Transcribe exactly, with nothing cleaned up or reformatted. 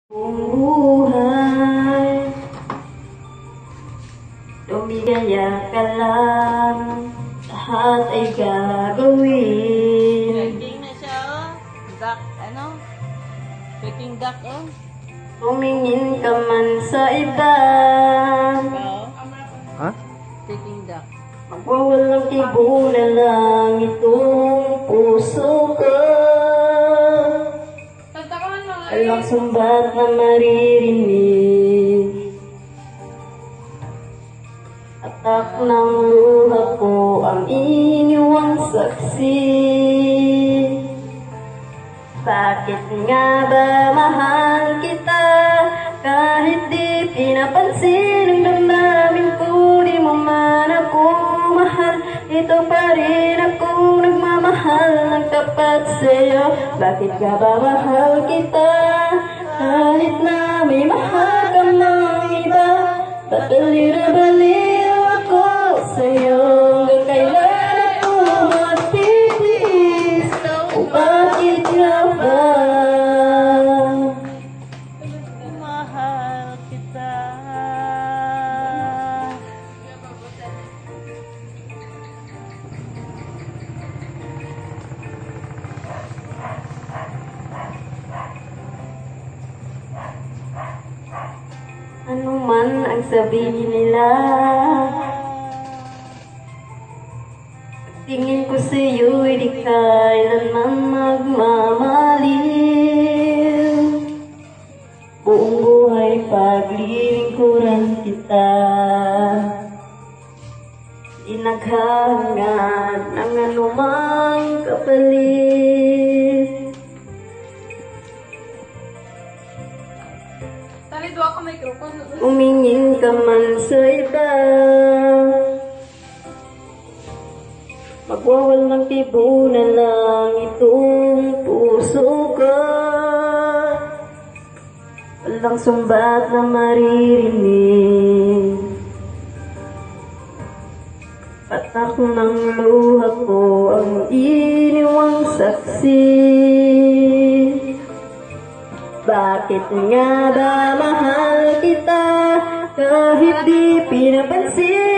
Buhay, lumigaya ka lang, lahat ay gagawin. Peking na siya, oh. Duck, ano? Peking duck, oh. Tumingin ka man sa iba, Oo. Ha? Peking duck. magwawalang kibo na lang itong puso ko. Walang sumbat na maririnig, atak ng luha ko ang iniwang saksi. Bakit nga ba mahal kita, kahit di pinapansin ang damdamin ko? Di mo man ako mahal, ito pa rin ako nagmamahal ng tapat sa'yo. Bakit nga ba mahal kita, kahit na may mahal ka ng iba? Ba't baliw na baliw ako sa'yo? Hanggang kailan ako magtitiis? O bakit nga ba? Mahal kita. Ano man ang sabihin nila, tingin ko sa'yo'y di kailanman magmamaliw. Buong buhay paglilingkuran kita, di naghahangad ng anumang kapalit. Umingin ka man sa iba, magwawalang tibo na lang itong puso ko. Walang sumbat na maririnig, patak ng luha ko ang iniwang saksi. Bakit nga ba mahal kita, kahit di pinapansin